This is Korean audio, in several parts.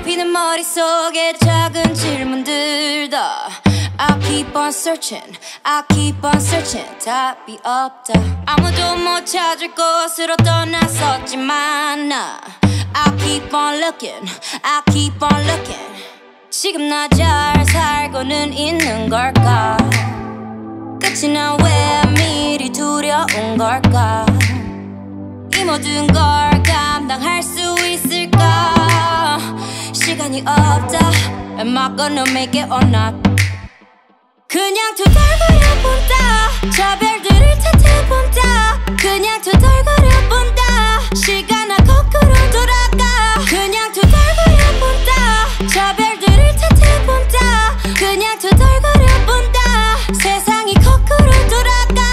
좁히는 머릿속에 작은 질문들 I keep on searching, I keep on searching. 답이 없다. 아무도 못 찾을 곳으로 떠났었지만 나 I keep on looking, I keep on looking. 지금 나 잘 살고는 있는 걸까? 끝이 난 왜 미리 두려운 걸까? 이 모든 걸 감당할 수 있을까? 시간이 없다. Am I gonna make it or not? 그냥 투덜거려 본다. 저 별들을 탓해본다. 그냥 투덜거려 본다. 시간아 거꾸로 돌아가. 그냥 투덜거려 본다. 저 별들을 탓해본다. 그냥 투덜거려 본다. 세상이 거꾸로 돌아가.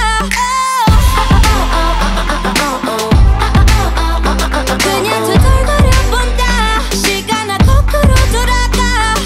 그냥 투덜거려 본다. 시간아 거꾸로 돌아가.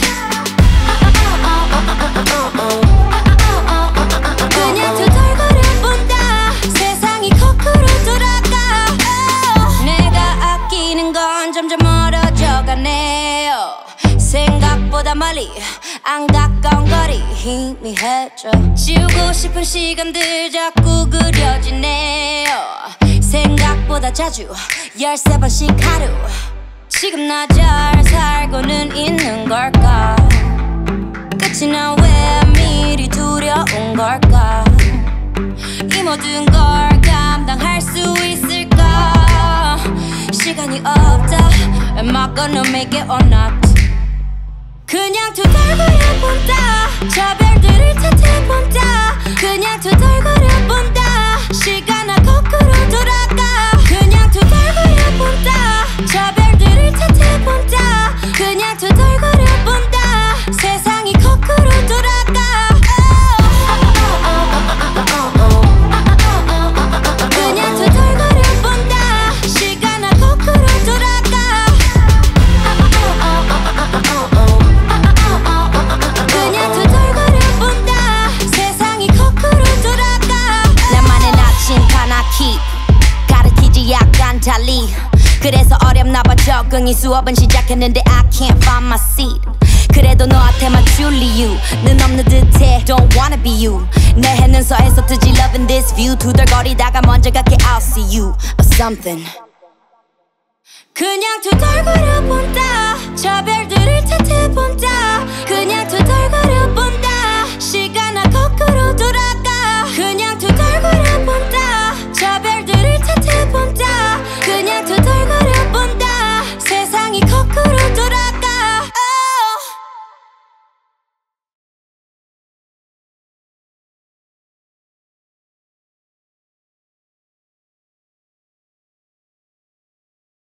그냥 투덜거려 본다. 세상이 거꾸로 돌아가. 내가 아끼는 건 점점 멀어져 가네요. 생각보다 멀리 안 가까운 거리 희미해져. 지우고 싶은 시간들 자꾸 그려지네요. 생각보다 자주 13번씩 하루. 지금 나 잘 살고는 있는 걸까? 끝이 난 왜 미리 두려운 걸까? 이 모든 걸 감당할 수 있을까? 시간이 없다. Am I gonna make it or not? 그냥 투덜거려 본다. 저 별들을 탓해본다. 그냥 투덜거려 본다. 시간아 거꾸로 돌아가. 그냥 투덜거려 본다. 저 별들을 탓해본다. 그냥 투덜거려 본다. 세상이 거꾸로 돌아가. 그냥 투덜거려 본다. 시간아 거꾸로 돌아가. 그냥 투덜거려 본다. 세상이 거꾸로 돌아가. 나만의 나침반 I keep 가르치지 약간 달리. 그래서 어렵나봐 적응이. 수업은 시작했는데 I can't find my seat. 그래도 너한테만 줄리 you 는 없는 듯해. Don't wanna be you. 내 해는 서해서 뜨지 loving this view. 투덜거리다가 먼저 갈게 I'll see you or something. 그냥 투덜거려 본다. 저 별들을 탓해본다.